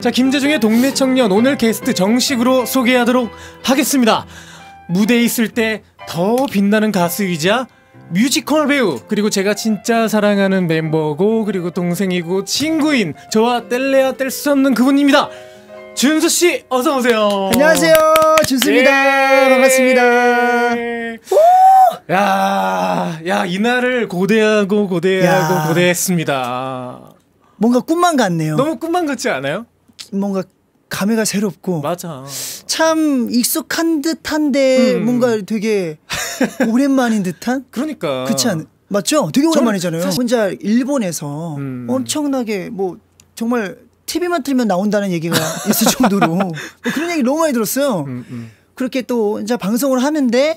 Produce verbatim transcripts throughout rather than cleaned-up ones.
자, 김재중의 동네 청년 오늘 게스트 정식으로 소개하도록 하겠습니다. 무대에 있을 때 더 빛나는 가수이자 뮤지컬 배우, 그리고 제가 진짜 사랑하는 멤버고 그리고 동생이고 친구인 저와 뗄래야 뗄 수 없는 그분입니다. 준수 씨, 어서 오세요. 안녕하세요, 준수입니다. 예 반갑습니다. 야, 야 이날을 고대하고 고대하고 야. 고대했습니다. 뭔가 꿈만 같네요. 너무 꿈만 같지 않아요? 뭔가 감회가 새롭고. 맞아. 참 익숙한 듯한데 음. 뭔가 되게 오랜만인 듯한. 그러니까. 그렇지 않? 맞죠? 되게 오랜만이잖아요. 사실... 혼자 일본에서 음. 엄청나게 뭐 정말 티비만 틀면 나온다는 얘기가 있을 정도로 뭐 그런 얘기 너무 많이 들었어요. 음, 음. 그렇게 또 이제 방송을 하는데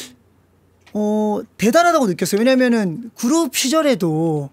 어 대단하다고 느꼈어요. 왜냐면은 그룹 시절에도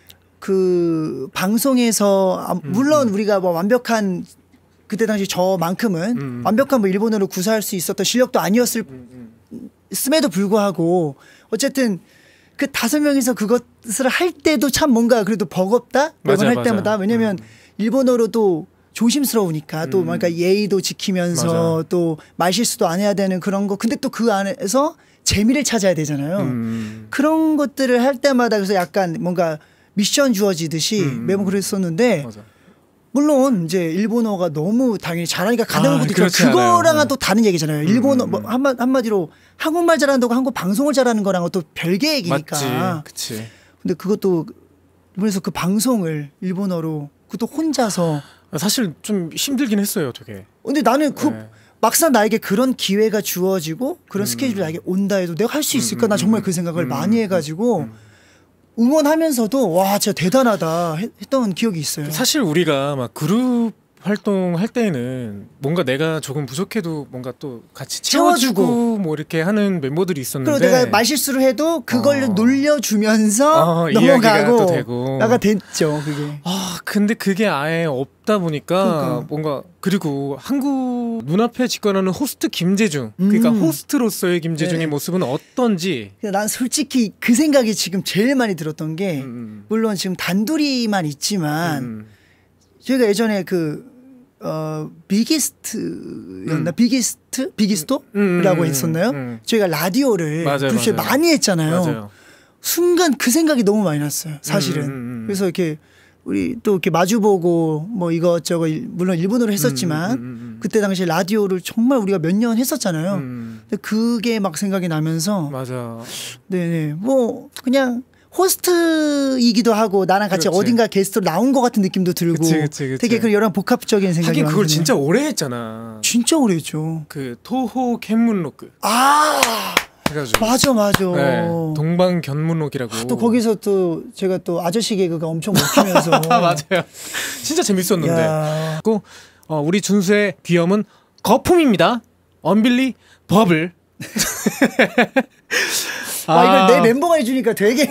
그 방송에서 물론 음, 우리가 뭐 완벽한 그때 당시 저만큼은 음. 완벽한 뭐 일본어로 구사할 수 있었던 실력도 아니었을 음, 음. 음에도 불구하고 어쨌든 그 다섯 명이서 그것을 할 때도 참 뭔가 그래도 버겁다 매번 할 맞아. 때마다. 왜냐면 음. 일본어로도 조심스러우니까 음. 또 뭔가 예의도 지키면서 맞아. 또 말실수도 안 해야 되는 그런 거. 근데 또 그 안에서 재미를 찾아야 되잖아요. 음. 그런 것들을 할 때마다 그래서 약간 뭔가 미션 주어지듯이 음. 매번 그랬었는데 맞아. 물론 이제 일본어가 너무 당연히 잘하니까 가능한 아, 것도 있지만 그거랑은 않아요. 또 다른 얘기잖아요. 음. 일본어 뭐 한마, 한마디로 한국말 잘한다고 한국 방송을 잘하는 거랑은 또 별개 얘기니까. 맞지. 그치. 근데 그것도 그래서 그 방송을 일본어로 그것도 혼자서 사실 좀 힘들긴 했어요, 되게. 근데 나는 그 네. 막상 나에게 그런 기회가 주어지고 그런 음. 스케줄이 나에게 온다 해도 내가 할 수 있을까? 음, 나 정말 그 생각을 음, 많이 해가지고 음. 응원하면서도 와 진짜 대단하다 했던 기억이 있어요. 사실 우리가 막 그룹 활동할 때에는 뭔가 내가 조금 부족해도 뭔가 또 같이 채워주고, 채워주고 뭐 이렇게 하는 멤버들이 있었는데 그리고 내가 말실수를 해도 그걸 어. 놀려주면서 어, 넘어가고 되고. 나가 됐죠 그게. 아 근데 그게 아예 없다 보니까 그러니까. 뭔가 그리고 한국 눈앞에 직관하는 호스트 김재중 음. 그러니까 호스트로서의 김재중의 네. 모습은 어떤지 난 솔직히 그 생각이 지금 제일 많이 들었던 게 음. 물론 지금 단둘이만 있지만 음. 저희가 예전에 그 어 비기스트였나 음. 비기스트 비기스토라고 음, 음, 했었나요? 음. 저희가 라디오를 도대체 많이 했잖아요. 맞아요. 순간 그 생각이 너무 많이 났어요. 사실은. 음, 음, 음. 그래서 이렇게 우리 또 이렇게 마주보고 뭐 이것저것 물론 일본어로 했었지만 음, 음, 음, 음. 그때 당시 라디오를 정말 우리가 몇 년 했었잖아요. 음. 근데 그게 막 생각이 나면서 맞아. 네네 뭐 그냥. 호스트이기도 하고 나랑 같이 그렇지. 어딘가 게스트로 나온 것 같은 느낌도 들고 그치, 그치, 그치. 되게 그 여러 복합적인 생각이 하긴 그걸 진짜 오래 했잖아. 진짜 오래 했죠. 그 토호 캔문로크. 아 해가지고. 맞아 맞아. 네, 동방견문록이라고. 아, 또 거기서 또 제가 또 아저씨 개그가 엄청 먹히면서 맞아요. 진짜 재밌었는데. 또 어, 우리 준수의 귀염은 거품입니다. 언빌리 버블. 아, 아 이걸 내 멤버가 해주니까 되게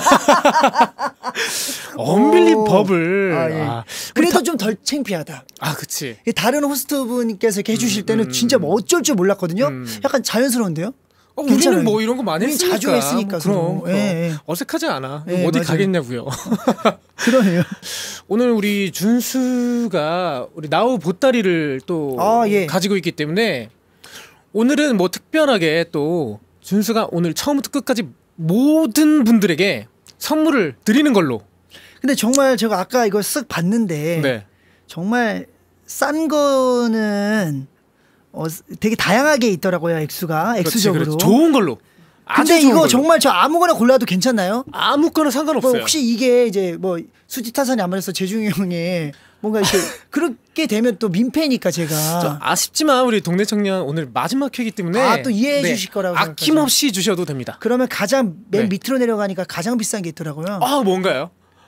언빌리버블. 아, 예. 아, 그래도 좀 덜 창피하다. 아, 그치. 다른 호스트분께서 이렇게 해주실 음, 때는 음, 진짜 뭐 어쩔 줄 몰랐거든요. 음. 약간 자연스러운데요? 어, 우리는 뭐 이런 거 많이 했으니까. 자주 했으니까. 그럼, 그럼. 예, 예. 어색하지 않아. 예, 어디 맞아요. 가겠냐고요. 그러네요. 오늘 우리 준수가 우리 나우 보따리를 또 아, 예. 가지고 있기 때문에 오늘은 뭐 특별하게 또 준수가 오늘 처음부터 끝까지 모든 분들에게 선물을 드리는 걸로. 근데 정말 제가 아까 이걸 쓱 봤는데 네. 정말 싼 거는 어, 되게 다양하게 있더라고요. 액수가 액수적으로. 그렇지, 그렇지. 좋은 걸로. 근데 이거 걸로. 정말 저 아무거나 골라도 괜찮나요? 아무거나 상관없어요. 뭐 혹시 이게 이제 뭐 수지타산이 아무래도 재중이 형의 뭔가 이렇게 그렇게 되면 또 민폐니까 제가 아쉽지만 우리 동네 청년 오늘 마지막 회이기 때문에 아, 또 이해해 네. 주실 거라고 아낌없이 생각하죠. 주셔도 됩니다. 그러면 가장 맨 네. 밑으로 내려가니까 가장 비싼 게 있더라고요. 아 뭔가요?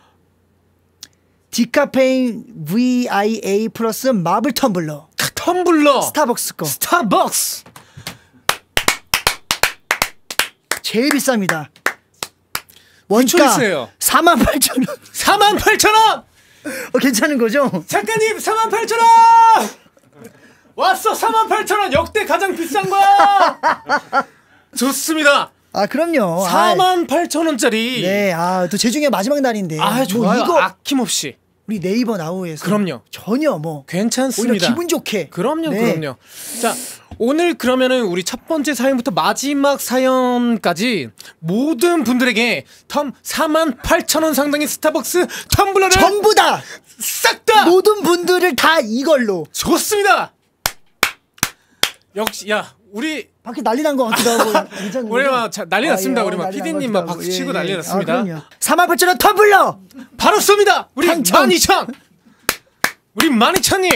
디카페인 브이아이에이 플러스 마블 텀블러. 텀블러. 스타벅스 거. 스타벅스. 제일 비쌉니다. 원가 사만 팔천 원. 사만 팔천 원. 어, 괜찮은 거죠? 작가님 사만 팔천 원! 왔어 사만 팔천 원 역대 가장 비싼 거야! 좋습니다. 아 그럼요. 사만 팔천 원짜리. 네, 아 또 재중의 마지막 날인데. 아 좋아요. 뭐 이거... 아낌없이. 우리 네이버 나우에서 그럼요. 전혀 뭐 괜찮습니다. 오히려 기분 좋게. 그럼요, 네. 그럼요. 자, 오늘 그러면은 우리 첫 번째 사연부터 마지막 사연까지 모든 분들에게 텀 사만 팔천 원 상당의 스타벅스 텀블러를 전부 다 싹 다 모든 분들을 다 이걸로. 좋습니다. 역시 야 우리 밖에 난리 난 것 같기도 하고. 괜찮은 우리 거죠? 막 자, 난리 났습니다. 아, 예, 우리 막 난리 난 피디님 것 막 같기도 박수 하고. 치고 예, 난리 예. 났습니다. 아, 그럼요. 사만 팔천 원 텀블러 바로 쏩니다. 우리 당첨. 만 이천 우리 만 이천님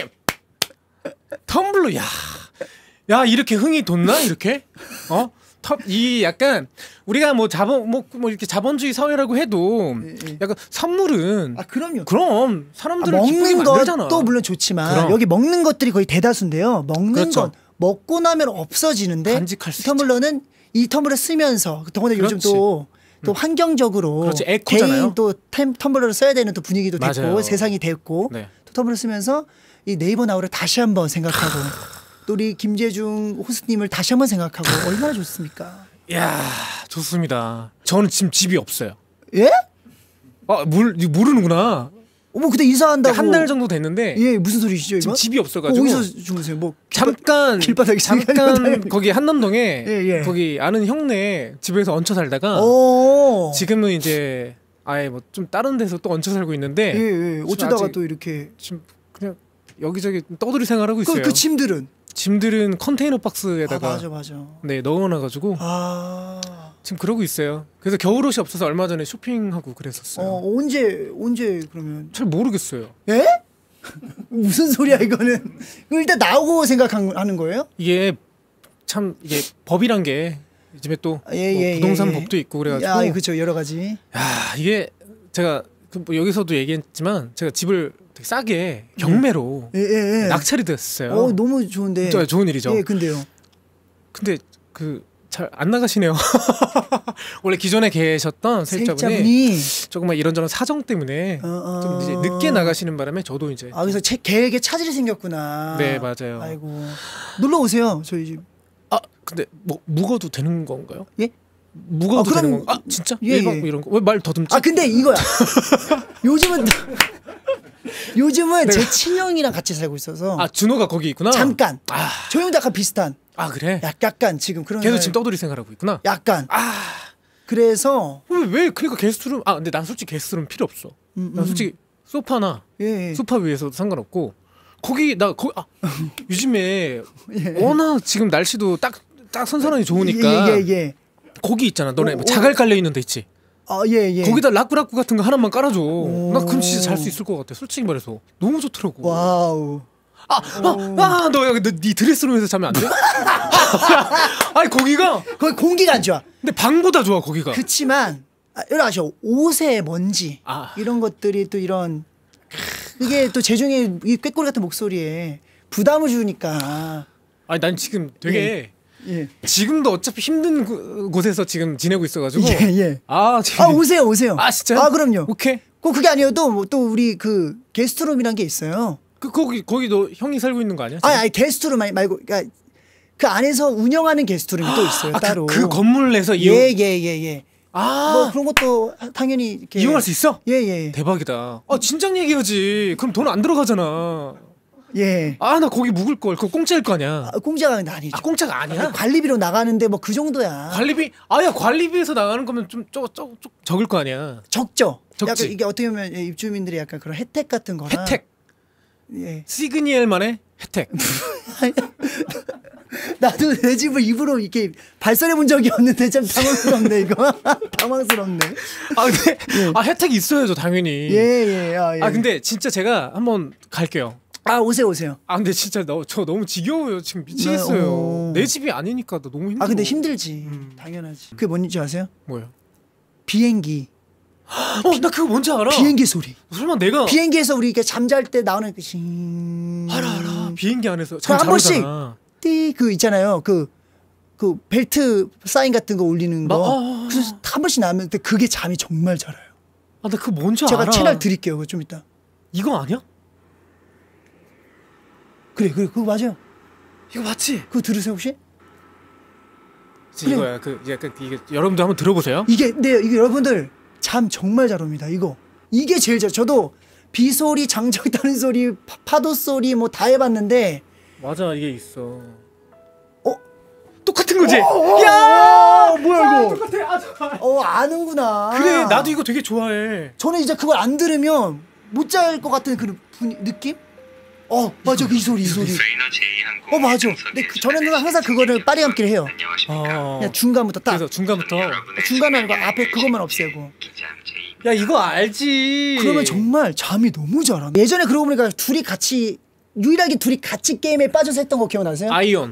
텀블러 야, 야 이렇게 흥이 돋나 이렇게 어? 텀, 이 약간 우리가 뭐 자본 뭐, 뭐 이렇게 자본주의 사회라고 해도 예, 예. 약간 선물은 아 그럼요. 그럼 아, 사람들을 기쁘게 먹는 만들잖아. 것도 물론 좋지만 그럼. 여기 먹는 것들이 거의 대다수인데요. 먹는 그렇죠. 것 먹고 나면 없어지는데 간직할 수 이 텀블러는 이 텀블러 쓰면서 더군다나 요즘 그렇지. 또 또 환경적으로 그렇지, 에코잖아요. 개인 또 템, 텀블러를 써야 되는 또 분위기도 됐고 맞아요. 세상이 됐고 네. 또 텀블러 쓰면서 이 네이버 나우를 다시 한번 생각하고 또 우리 김재중 호스님을 다시 한번 생각하고 얼마나 좋습니까? 야 좋습니다. 저는 지금 집이 없어요. 예? 아, 물 모르는구나. 어머 그때 이사한다고 한 달 정도 됐는데 예 무슨 소리시죠 이거? 지금 집이 어, 없어가지고 어디서 주무세요? 뭐 잠깐 길바닥에 잠깐 거기 한남동에 예, 예. 거기 아는 형네 집에서 얹혀 살다가 오. 지금은 이제 아예 뭐 좀 다른 데서 또 얹혀 살고 있는데 예, 예. 어쩌다가 아직 또 이렇게 지금 그냥 여기저기 떠돌이 생활하고 있어요. 그, 그 짐들은 짐들은 컨테이너 아 박스에다가 맞아 맞아 네 넣어놔가지고 아 지금 그러고 있어요. 그래서 겨울옷이 없어서 얼마 전에 쇼핑하고 그랬었어요. 어, 언제 언제 그러면 잘 모르겠어요. 예? 무슨 소리야 이거는 일단 나오고 생각하는 거예요? 이게 참 이게 법이란 게 요즘에 또 아, 예, 뭐 예, 부동산 예, 예. 법도 있고 그래가지고 야 그렇죠 여러 가지 야 이게 제가 그뭐 여기서도 얘기했지만 제가 집을 되게 싸게 경매로 예, 예, 예. 낙찰이 됐어요. 어 너무 좋은데 저 좋은 일이죠. 예 근데요 근데 그 잘 안 나가시네요. 원래 기존에 계셨던 세입자분이 세입자분이 조금만 이런저런 사정 때문에 어, 어. 좀 이제 늦게 나가시는 바람에 저도 이제 아 그래서 제 계획에 차질이 생겼구나 네 맞아요. 아이고 놀러 오세요 저희 집 아 근데 뭐 묵어도 되는 건가요? 예? 묵어도 아, 그럼- 되는 건가? 아 진짜? 예, 일 박 예. 뭐 이런 거 왜 말 더듬지? 아 근데 이거야 요즘은 요즘은 내가- 제 친형이랑 같이 살고 있어서 아 준호가 거기 있구나. 잠깐 아, 저 형도 약간 비슷한 아 그래. 약- 약간 지금 그런 걔도 날- 지금 떠돌이 생활하고 있구나. 약간 아 그래서 왜, 왜 그러니까 게스트룸 아 근데 난 솔직히 게스트룸 필요 없어. 음, 난 음. 솔직히 소파나 예, 예. 소파 위에서도 상관없고 거기 나 거기 아 요즘에 예. 워낙 지금 날씨도 딱 딱 선선하니 좋으니까 예, 예, 예. 거기 있잖아. 너네 오, 뭐 오. 자갈 깔려 있는 데 있지. 아, 예, 예. 거기다 라꾸라꾸 같은 거 하나만 깔아줘. 오. 나 그럼 진짜 잘 수 있을 것 같아. 솔직히 말해서 너무 좋더라고. 와우. 아, 아, 아, 너 여기 너네 드레스룸에서 자면 안 돼? 아니 거기가 거기 공기가 안 좋아. 근데 방보다 좋아 거기가. 그치만 아, 여러분 아시죠? 옷의 먼지 아. 이런 것들이 또 이런 이게 또 재중의 이 꾀꼬리 같은 목소리에 부담을 주니까 아니 난 지금 되게 예. 지금도 어차피 힘든 구- 곳에서 지금 지내고 있어가지고. 예, 예. 아, 지금. 아 오세요 오세요. 아 진짜요? 아 그럼요. 오케이. 꼭 그게 아니어도 뭐또 우리 그 게스트룸이란 게 있어요. 그 거기 거기 너 형이 살고 있는 거 아니야? 아니, 아니 게스트룸 말- 말고 그러니까 그 안에서 운영하는 게스트룸이 또 있어요 아, 따로. 그, 그 건물 내서 이용. 예예예 예, 예. 아. 뭐 그런 것도 당연히 이렇게 이용할 수 있어? 예예 대박이다. 아 진작 얘기하지. 그럼 돈 안 들어가잖아. 예. 아 나 거기 묵을 걸. 그거 공짜일 거 아니야. 아, 공짜가 아니죠. 아 공짜가 아니야? 관리비로 나가는데 뭐 그 정도야. 관리비 아야 관리비에서 나가는 거면 좀저저 적을 거 아니야. 적죠. 적지. 약간 이게 어떻게 보면 입주민들이 약간 그런 혜택 같은 거나 혜택. 예. 시그니엘만의 혜택. 나도 내 집을 입으로 이렇게 발설해 본 적이 없는데 참 당황스럽네 이거. 당황스럽네. 아 근데 아 혜택이 있어야죠 당연히. 예예. 예. 아, 예. 아 근데 진짜 제가 한번 갈게요. 아 오세요 오세요. 아 근데 진짜 너, 저 너무 지겨워요 지금 미치겠어요. 네, 어. 내 집이 아니니까 나 너무 힘들어. 아 근데 힘들지. 음. 당연하지. 그게 뭔지 아세요? 뭐요? 비행기. 어나 그거 뭔지 알아. 비행기 소리. 설마 내가 비행기에서 우리 이렇게 잠잘 때 나오는 그 싱. 알아 알아 비행기 안에서 한 잠잘 번씩 오잖아. 띠 그 있잖아요. 그 그 벨트 사인 같은 거 올리는 거. 마- 아, 아, 아. 그래서 한 번씩 나면 그게 잠이 정말 잘 와요. 아나 그거 뭔지 제가 알아. 채널 드릴게요. 그거 좀 이따. 이거 아니야? 그래, 그래, 그거 맞아요. 이거 맞지? 그거 들으세요 혹시? 이거야 그 약간 이게 여러분들 한번 들어보세요. 이게 네, 이게 여러분들 잠 정말 잘 옵니다. 이거 이게 제일 잘. 저도 비 소리, 장작 타는 소리, 파, 파도 소리 뭐 다 해봤는데 맞아 이게 있어. 어? 똑같은 거지? 어, 야! 어, 뭐야 이거? 똑같아. 아, 잠깐. 어 아는구나. 그래 나도 이거 되게 좋아해. 저는 이제 그걸 안 들으면 못 잘 것 같은 그런 분, 느낌? 어 맞아 이 소리 이 소리. 어 맞아. 근데 그, 저는 항상 그거를 빠리감기를 해요. 어. 그냥 중간부터 딱. 그래서 중간부터. 중간에 아니고 앞에 그것만 없애고. 야 이거 알지. 그러면 정말 잠이 너무 잘 와. 예전에 그러고 보니까 둘이 같이 유일하게 둘이 같이 게임에 빠져서 했던 거 기억나세요? 아이온.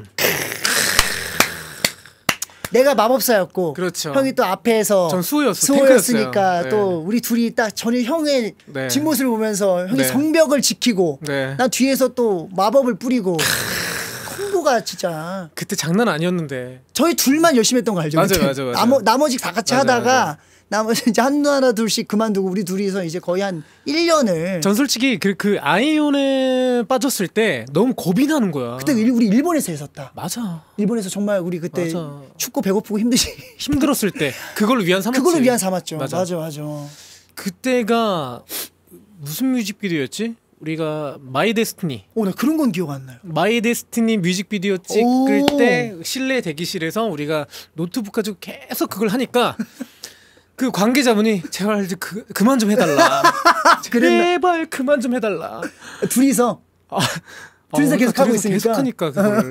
내가 마법사였고 그렇죠. 형이 또 앞에서 전 수호였어. 수호였으니까 네. 또 우리 둘이 딱 전에 형의 네. 뒷모습을 보면서 형이 네. 성벽을 지키고 네. 난 뒤에서 또 마법을 뿌리고 콤보가 진짜 그때 장난 아니었는데. 저희 둘만 열심히 했던 거 알죠? 맞아요, 그때? 맞아요, 맞아요. 나머, 나머지 다 같이 맞아요, 하다가 맞아요. 나머지 이제 하나 하나 둘씩 그만두고 우리 둘이서 이제 거의 한 일 년을 전 솔직히 그, 그 아이온에 빠졌을 때 너무 겁이 나는 거야. 그때 일- 우리 일본에서 했었다. 맞아. 일본에서 정말 우리 그때 맞아. 춥고 배고프고 힘드시 힘들었을 때 그걸로 위안 삼았지. 그걸로 위안 삼았죠. 맞아. 맞아 맞아. 그때가 무슨 뮤직비디오였지? 우리가 마이 데스티니. 오, 나 그런 건 기억 안 나요. 마이 데스티니 뮤직비디오 찍을 오. 때 실내 대기실에서 우리가 노트북 가지고 계속 그걸 하니까 그 관계자분이 제발 이제 그, 그만 좀 해달라. 제발 그만 좀 해달라. 둘이서 아, 둘이서 아, 계속 하고 둘이서 있으니까. 계속 하니까 그걸.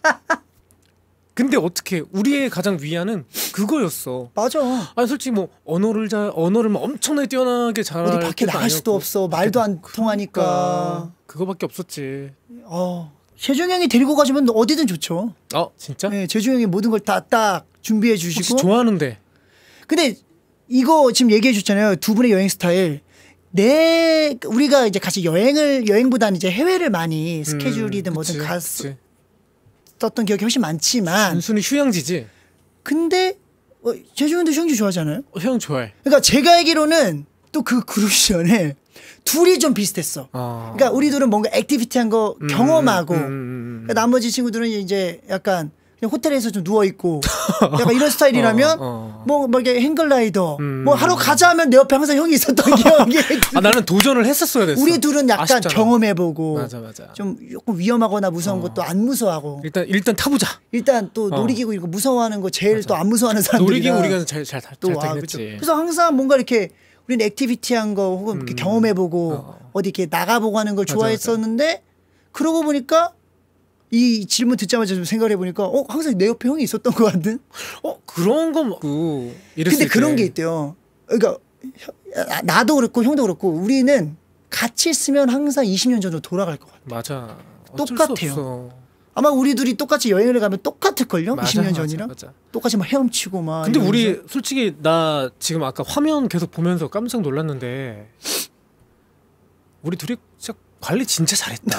근데 어떻게 우리의 가장 위안은 그거였어. 맞아. 아니 솔직히 뭐 언어를 잘 언어를 뭐 엄청나게 뛰어나게 잘할 어디 밖에 것도 나갈 수도 아니었고. 없어. 말도 안 통하니까. 그러니까 그거밖에 없었지. 어. 재중 형이 데리고 가시면 어디든 좋죠. 어 진짜? 네, 재중 형이 모든 걸 다 딱 준비해 혹시 주시고. 좋아하는데. 근데 이거 지금 얘기해 줬잖아요. 두 분의 여행 스타일. 내 우리가 이제 같이 여행을 여행보다는 이제 해외를 많이 스케줄이든 음, 뭐든 그치, 갔었던 그치. 기억이 훨씬 많지만 단순히 휴양지지. 근데 어, 재중 형도 휴양지 좋아하잖아요. 어, 휴양 좋아해. 그러니까 제가 알기로는 또 그 그룹 전에 둘이 좀 비슷했어. 어. 그러니까 우리 둘은 뭔가 액티비티한 거 음, 경험하고 음, 음, 음. 그러니까 나머지 친구들은 이제 약간 그냥 호텔에서 좀 누워 있고 약간 이런 스타일이라면 어, 어. 뭐, 뭐 이렇게 행글라이더 음. 뭐 하러 가자 하면 내 옆에 항상 형이 있었던 기억이 아 나는 도전을 했었어야 됐어. 우리 둘은 약간 아쉽잖아. 경험해보고 맞아 맞아. 좀 조금 위험하거나 무서운 어. 것도 안 무서워하고 일단 일단 타보자. 일단 또 어. 놀이기구 이거 무서워하는 거 제일 또 안 무서워하는 사람들이라 놀이기구 우리가 잘잘 잘 또 타긴 아, 했지. 그쵸. 그래서 항상 뭔가 이렇게 우리는 액티비티한 거 혹은 이렇게 경험해보고 어. 어디 이렇게 나가보고 하는 걸 맞아, 좋아했었는데 그러고 보니까 이 질문 듣자마자 좀 생각해 보니까 어 항상 내 옆에 형이 있었던 것 같은. 어 그런 거 그 이랬을 근데 그런 때. 게 있대요. 그러니까 혀- 나도 그렇고 형도 그렇고 우리는 같이 있으면 항상 이십 년 전으로 돌아갈 것 같아. 맞아. 어쩔 수 똑같아요. 없어. 아마 우리 둘이 똑같이 여행을 가면 똑같을걸요? 맞아, 이십 년 맞아, 전이랑 맞아. 똑같이 막 헤엄치고 막. 근데 우리 이러면서. 솔직히 나 지금 아까 화면 계속 보면서 깜짝 놀랐는데 우리 둘이 진짜 관리 진짜 잘했다.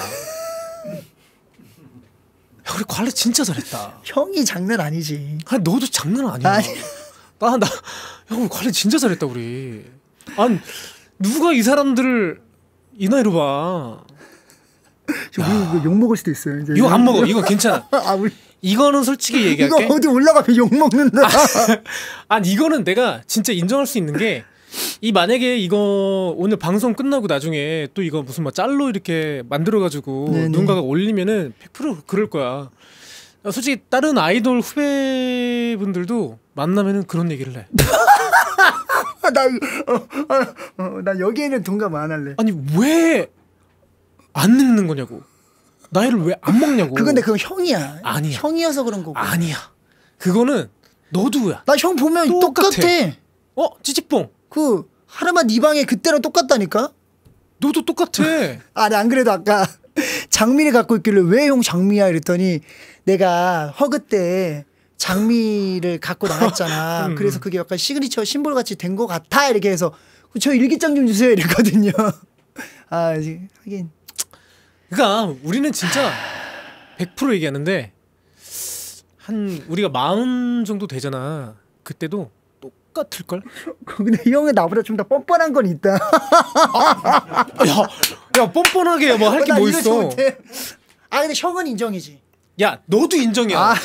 야, 우리 관리 진짜 잘했다. 형이 장난 아니지. 아니 너도 장난 아니야. 아니. 나나 야, 우리 관리 진짜 잘했다 우리. 아니 누가 이 사람들을 이 나이로 봐. 우리 욕 먹을 수도 있어요. 이제. 이거 안 먹어. 이거 괜찮아. 아 우리 이거는 솔직히 이거 얘기할게. 어디 올라가면 욕 먹는다. 아니 이거는 내가 진짜 인정할 수 있는 게 이 만약에 이거 오늘 방송 끝나고 나중에 또 이거 무슨 막 짤로 이렇게 만들어가지고 네네. 누군가가 올리면은 백 퍼센트 그럴 거야. 솔직히 다른 아이돌 후배분들도 만나면은 그런 얘기를 해. 나, 어, 어, 어, 나 여기에는 동감 안 할래. 아니 왜 안 늙는 거냐고. 나이를 왜 안 먹냐고. 그건 내 그건 형이야. 아니야. 형이어서 그런 거고. 아니야. 그거는 너도야. 나 형 보면 똑같아. 똑같아. 어 찌찌뽕. 그 하루만 네 방에 그때랑 똑같다니까. 너도 똑같아. 아, 나 안 그래도 아까 장미를 갖고 있길래 왜 형 장미야 이랬더니 내가 허그 때 장미를 갖고 나갔잖아. 음, 그래서 그게 약간 시그니처 심볼 같이 된 것 같아 이렇게 해서 저 일기장 좀 주세요 이랬거든요. 아 이제 하긴 그러니까 우리는 진짜 백 퍼센트 얘기하는데 한 우리가 마흔 정도 되잖아. 그때도 똑같을 걸? 근데 형은 나보다 좀 더 뻔뻔한 건 있다. 야, 야 뻔뻔하게 뭐 할 게 나 뭐 이러지 있어? 못해. 아 근데 형은 인정이지. 야 너도 인정이야. 아,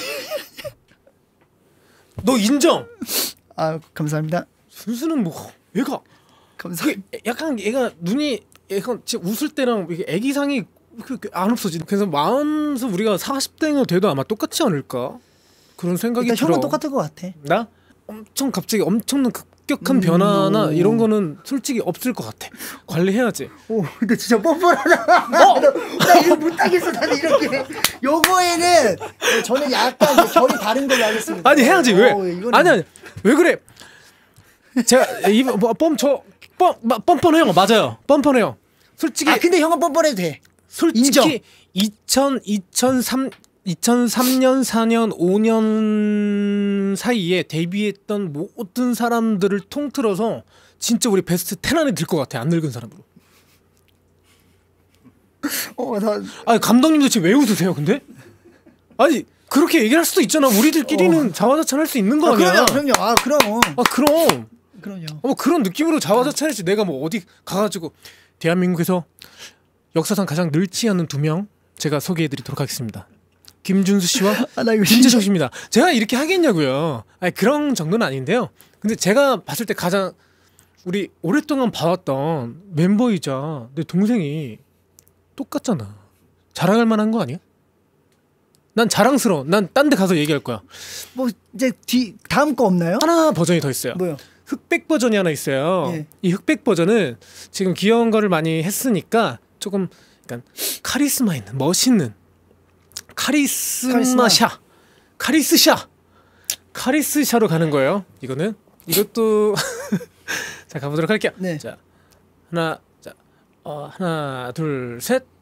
너 인정. 아 감사합니다. 순수는 뭐 얘가 감사합니다. 그게 약간 얘가 눈이 애가 진짜 웃을 때랑 이게 애기상이 안 없어지. 그래서 마흔서 우리가 사십 대가 돼도 아마 똑같지 않을까 그런 생각이 일단 들어. 형은 똑같을 것 같아. 나 엄청 갑자기 엄청난 급격한 음, 변화나 오. 이런 거는 솔직히 없을 것 같아. 관리해야지. 오, 근데 진짜 뻔뻔하다. 어? 나 이거 못하겠어. 나는 이렇게. 요거에는 저는 약간 이제 결이 다른 걸로 하겠습니다. 아니 해야지 왜? 오, 이거는... 아니 아니 왜 그래? 제가 이뻔저 뻔 뻔뻔해요. 맞아요. 뻔뻔해요. 솔직히. 아 근데 형은 뻔뻔해도 돼. 솔직히 인정. 이천, 이천삼, 이천삼 년, 사 년, 오 년 사이에 데뷔했던 모든 사람들을 통틀어서 진짜 우리 베스트 텐 안에 들 것 같아. 안 늙은 사람으로. 어, 나... 아니 감독님도 지금 왜 웃으세요 근데? 아니 그렇게 얘기할 수도 있잖아. 우리들끼리는 어. 자화자찬할 수 있는 거 아, 아니야? 그럼요, 그럼요. 아 그럼. 아 그럼. 그럼요. 어, 그런 느낌으로 자화자찬했지. 내가 뭐 어디 가가지고 대한민국에서 역사상 가장 늙지 않은 두 명 제가 소개해드리도록 하겠습니다. 김준수 씨와 아, 나 이거 김재석 씨입니다. 제가 이렇게 하겠냐고요. 아니 그런 정도는 아닌데요. 근데 제가 봤을 때 가장 우리 오랫동안 봐왔던 멤버이자 내 동생이 똑같잖아. 자랑할 만한 거 아니야? 난 자랑스러워. 난 딴 데 가서 얘기할 거야. 뭐 이제 뒤 다음 거 없나요? 하나 버전이 더 있어요. 뭐요? 흑백 버전이 하나 있어요. 예. 이 흑백 버전은 지금 귀여운 거를 많이 했으니까 조금 약간 카리스마 있는 멋있는 카리스마샤 카리스샤 카리스샤로 가는 거예요. 이거는 이것도 자 가보도록 할게요. 네. 자 하나 자 어, 하나 둘 셋.